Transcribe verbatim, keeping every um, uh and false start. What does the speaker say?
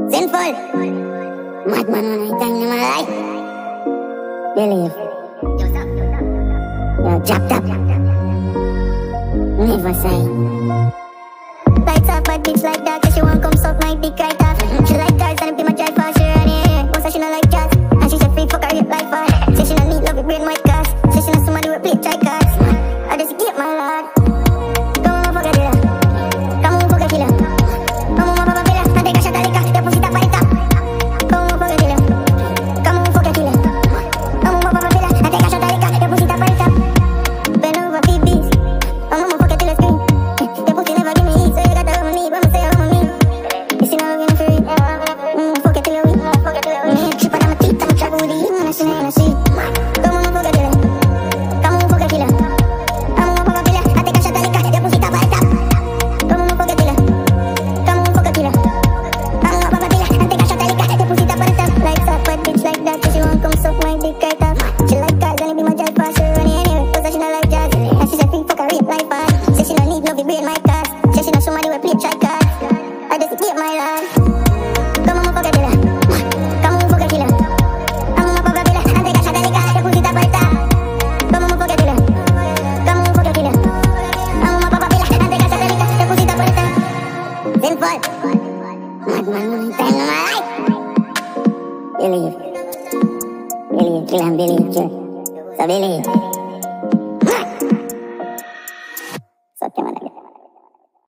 Sinful. Madman when I tell you my life. Believe. You're jacked up. Never say. Lights off, bad bitch like that. Cause she won't come suck my dick right off. She like cars and I be my drive for sure. And yeah, what's she not like jazz? And she said free fuck her hip like fun. Say she not need love with brain white cast. Say she not somebody with play try cards. I just get my lord. Come on, fuck a killer. Come on, fuck a killer. Come on, papa villa. And take a shot of liquor. Your pussy tap by the top. Come on, fuck a killer. Come on, fuck a killer. Come on, papa villa. And take a shot of liquor. Your pussy tap by the top. Bend over, beat beats. Come on, fuck a killer scream. Your pussy never give me heat, so you got the one need. When I say I'm on me, you see now I'm getting free. Mm, fuck a killer, we. Mm, chip on my teeth, I'm trouble with you. When I see, when I see. Come on, fuck a killer. Come on, fuck a killer. Come on, papa villa. And take a shot of liquor. Your pussy tap by the top. Come on, fuck a killer. Come on, fuck a killer. Come on, papa villa. And take a shot of liquor. Your pussy tap by the top. Like that, bad bitch like that. Cause she won't come suck my dick right off. She like cars and it be my drive for sure. And anyway, cause she not like jazz. And she said free fuck her rape like fast. Say she not need love with brain my cast. Say she not somebody with play try cards. I just get my lord. Come on, fuck a killer. Come on, fuck a killer. Come on, papa villa. And take a shot of liquor. Your pussy tap by the top. Come on, fuck a killer. Come on, fuck a killer. Come on, papa villa. And take a shot of liquor. Your pussy tap by the top. Sinful. Madman, one time in my life. Believe. Believe, kill and believe, kill. So believe.